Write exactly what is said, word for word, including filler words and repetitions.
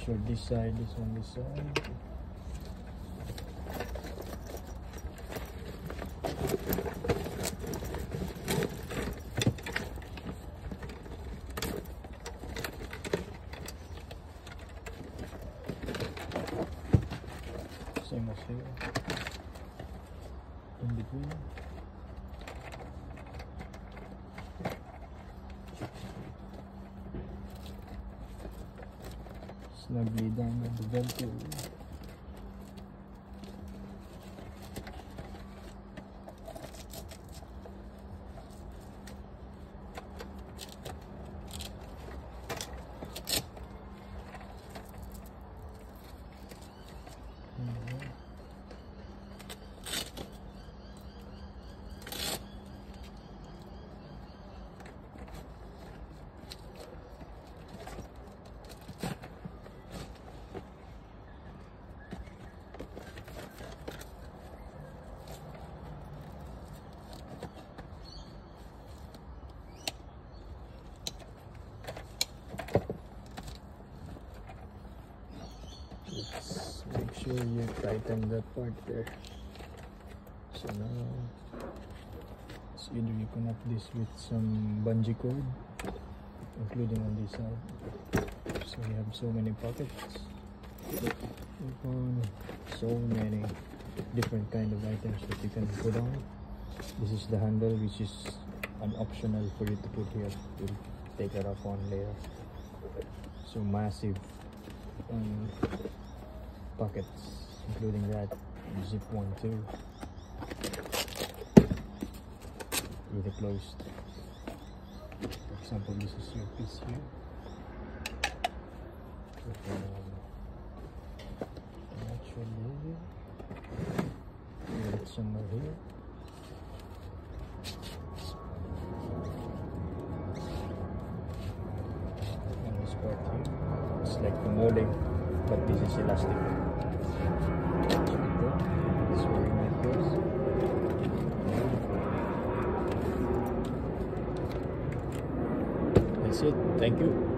sure this side is on this side. Same as here, in between. Snugly down on the vento. Just make sure you tighten that part there. So now, it's either you connect this with some bungee cord, including on this side. So you have so many pockets, so many different kind of items that you can put on. This is the handle, which is an optional for you to put here. You'll take it off on later. So massive um, pockets, including that zip one too, with it closed. For example, this is your piece here. Um, actually, put it somewhere here. And this part here, it's like the molding, but this is elastic. That's where your knife goes. That's it. Thank you.